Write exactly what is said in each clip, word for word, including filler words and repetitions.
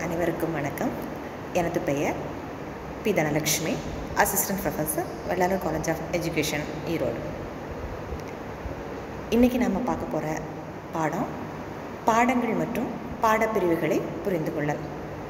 அனைவருக்கும் வணக்கம். எனது பெயர் P.Thana lekshmi, Assistant Professor, Vellalar College of Education, Erode. இன்றைக்கி நாம் பார்க்க போகிற பாடம் பாடங்கள் மற்றும் பாடப்பிரிவுகளை புரிந்து கொள்ளல்.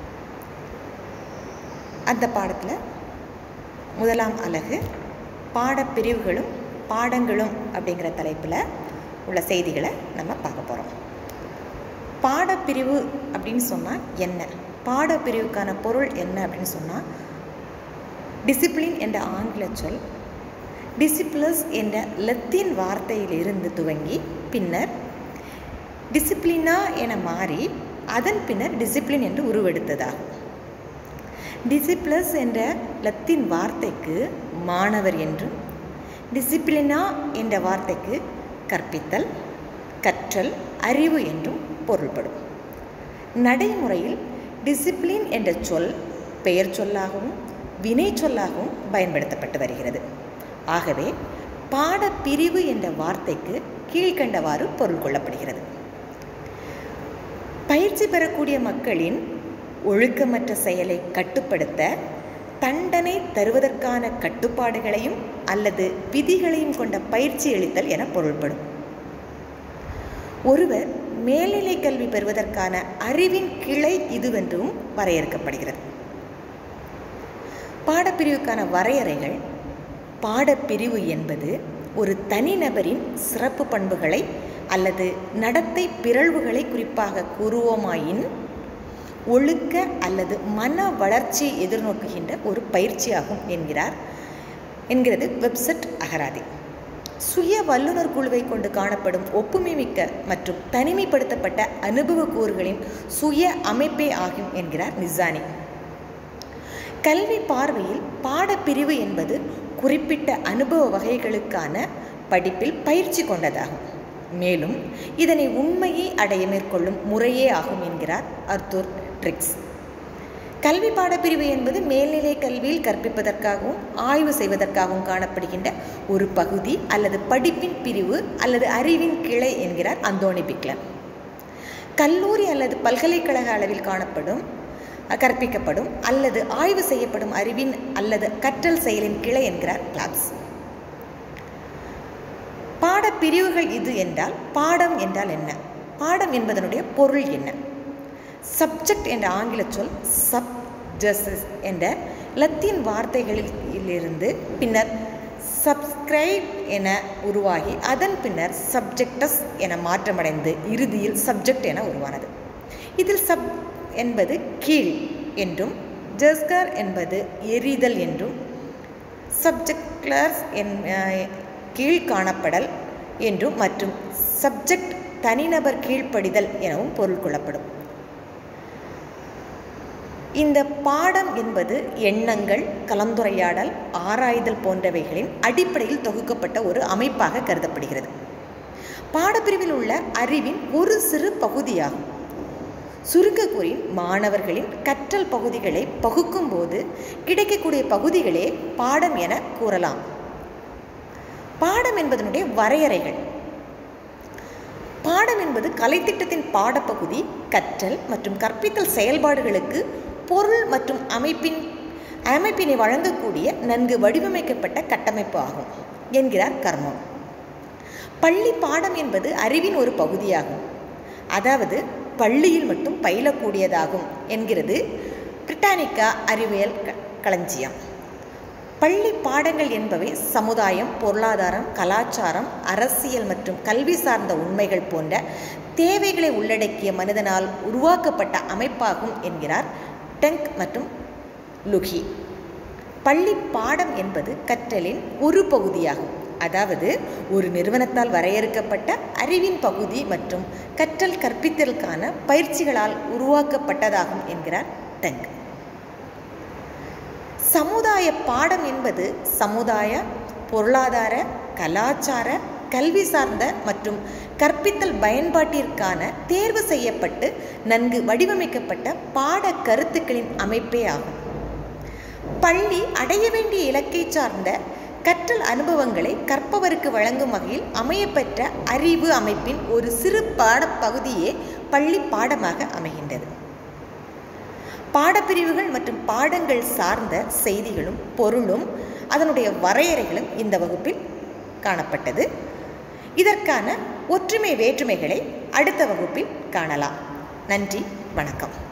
அந்த பாடத்தில் முதலாம் அலகு பாடப்பிரிவுகளும் பாடங்களும் அப்படிங்கிற தலைப்பில் உள்ள செய்திகளை நம்ம பார்க்க போகிறோம். பாடப்பிரிவு அப்படின்னு சொன்னால் என்ன, பாடப்பிரிவுக்கான பொருள் என்ன அப்படின்னு சொன்னால், டிசிப்ளின் என்ற ஆங்கில சொல் டிசிப்ளஸ் என்ற லத்தீன் வார்த்தையிலிருந்து துவங்கி பின்னர் டிசிப்ளினா என மாறி அதன் பின்னர் டிசிப்ளின் என்று உருவெடுத்ததாகும். டிசிப்ளஸ் என்ற லத்தீன் வார்த்தைக்கு மாணவர் என்றும், டிசிப்ளினா என்ற வார்த்தைக்கு கற்பித்தல், கற்றல், அறிவு என்றும் பொருள்படும். நடைமுறையில் டிசிப்ளின் என்ற சொல் பெயர் சொல்லாகவும் வினை சொல்லாகவும் பயன்படுத்தப்பட்டு வருகிறது. ஆகவே பாடப்பிரிவு என்ற வார்த்தைக்கு கீழ்கண்டவாறு பொருள் கொள்ளப்படுகிறது. பயிற்சி பெறக்கூடிய மக்களின் ஒழுக்கமற்ற செயலை கட்டுப்படுத்த தண்டனை தருவதற்கான கட்டுப்பாடுகளையும் அல்லது விதிகளையும் கொண்ட பயிற்சி அளித்தல் என பொருள்படும். ஒருவர் மேல்நிலை கல்வி பெறுவதற்கான அறிவின் கிளை இதுவென்றும் வரையறுக்கப்படுகிறது. பாடப்பிரிவுக்கான வரையறைகள்: பாடப்பிரிவு என்பது ஒரு தனிநபரின் சிறப்பு பண்புகளை அல்லது நடத்தை பிறழ்வுகளை குறிப்பாக கூறுவோமாயின் ஒழுக்க அல்லது மன வளர்ச்சியை எதிர்நோக்குகின்ற ஒரு பயிற்சியாகும் என்கிறார் என்கிறது வெப்செட் அகராதி. சுய வல்லுநர் குழுவை கொண்டு காணப்படும் ஒப்புமை மிக்க மற்றும் தனிமைப்படுத்தப்பட்ட அனுபவ கூறுகளின் சுய அமைப்பே ஆகும் என்கிறார் நிசானி. கல்வி பார்வையில் பாடப்பிரிவு என்பது குறிப்பிட்ட அனுபவ வகைகளுக்கான படிப்பில் பயிற்சி கொண்டதாகும். மேலும் இதனை உண்மையை அடைய மேற்கொள்ளும் முறையே ஆகும் என்கிறார் அர்தூர் ட்ரிக்ஸ். கல்வி பாடப்பிரிவு என்பது மேல்நிலை கல்வியில் கற்பிப்பதற்காகவும் ஆய்வு செய்வதற்காகவும் காணப்படுகின்ற ஒரு பகுதி அல்லது படிப்பின் பிரிவு அல்லது அறிவின் கிளை என்கிறார் அந்தோனி பிக்லன். கல்லூரி அல்லது பல்கலைக்கழக அளவில் காணப்படும் கற்பிக்கப்படும் அல்லது ஆய்வு செய்யப்படும் அறிவின் அல்லது கற்றல் செயலின் கிளை என்கிறார் கிளாப்ஸ். பாடப்பிரிவுகள் இது என்றால் பாடம் என்றால் என்ன, பாடம் என்பதனுடைய பொருள் என்ன? சப்ஜெக்ட் என்ற ஆங்கில சொல் சப் ஜஸ்டிஸ் என்ற லத்தீன் வார்த்தைகளிலிருந்து பின்னர் சப்ஸ்கிரைப் என உருவாகி அதன் பின்னர் சப்ஜெக்டஸ் என மாற்றமடைந்து இறுதியில் சப்ஜெக்ட் என உருவானது. இதில் சப் என்பது கீழ் என்றும், ஜஸ்கர் என்பது எரிதல் என்றும், சப்ஜெக்ட்லர்ஸ் என் கீழ் காணப்படல் என்றும் மற்றும் சப்ஜெக்ட் தனிநபர் கீழ்ப்படிதல் எனவும் பொருள் கொள்ளப்படும். இந்த பாடம் என்பது எண்ணங்கள், கலந்துரையாடல், ஆராய்தல் போன்றவைகளின் அடிப்படையில் தொகுக்கப்பட்ட ஒரு அமைப்பாக கருதப்படுகிறது. பாடப்பிரிவில் உள்ள அறிவின் ஒரு சிறு பகுதியாகும். சுருக்க கூறி மாணவர்களின் கற்றல் பகுதிகளை பகுக்கும் போது கிடைக்கக்கூடிய பகுதிகளே பாடம் என கூறலாம். பாடம் என்பதனுடைய வரையறைகள்: பாடம் என்பது கலைத்திட்டத்தின் பாடப்பகுதி கற்றல் மற்றும் கற்பித்தல் செயல்பாடுகளுக்கு பொருள் மற்றும் அமைப்பின் அமைப்பினை வழங்கக்கூடிய நன்கு வடிவமைக்கப்பட்ட கட்டமைப்பு ஆகும் என்கிறார் கர்மம். பள்ளி பாடம் என்பது அறிவின் ஒரு பகுதியாகும், அதாவது பள்ளியில் மட்டும் பயிலக்கூடியதாகும் என்கிறது பிரிட்டானிக்கா அறிவியல் களஞ்சியம். பள்ளி பாடங்கள் என்பவை சமுதாயம், பொருளாதாரம், கலாச்சாரம், அரசியல் மற்றும் கல்வி சார்ந்த உண்மைகள் போன்ற தேவைகளை உள்ளடக்கிய மனிதனால் உருவாக்கப்பட்ட அமைப்பாகும் என்கிறார் டெங்க் மற்றும் லுகி. பள்ளி பாடம் என்பது கற்றலின் ஒரு பகுதியாகும், அதாவது ஒரு நிறுவனத்தால் வரையறுக்கப்பட்ட அறிவின் பகுதி மற்றும் கற்றல் கற்பித்தலுக்கான பயிற்சிகளால் உருவாக்கப்பட்டதாகும் என்கிறார் டெங்க். சமுதாய பாடம் என்பது சமுதாய, பொருளாதார, கலாச்சார, கல்வி சார்ந்த மற்றும் கற்பித்தல் பயன்பாட்டிற்கான தேர்வு செய்யப்பட்டு நன்கு வடிவமைக்கப்பட்ட பாட கருத்துக்களின் அமைப்பே ஆகும். பள்ளி அடைய வேண்டிய இலக்கை சார்ந்த கற்றல் அனுபவங்களை கற்பவருக்கு வழங்கும் வகையில் அமையப்பெற்ற அறிவு அமைப்பின் ஒரு சிறு பாடப்பகுதியே பள்ளி பாடமாக அமைகின்றது. பாடப்பிரிவுகள் மற்றும் பாடங்கள் சார்ந்த செய்திகளும் பொருளும் அதனுடைய வரையறைகளும் இந்த வகுப்பில் காணப்பட்டது. இதற்கான ஒற்றுமை வேற்றுமைகளை அடுத்த வகுப்பில் காணலாம். நன்றி, வணக்கம்.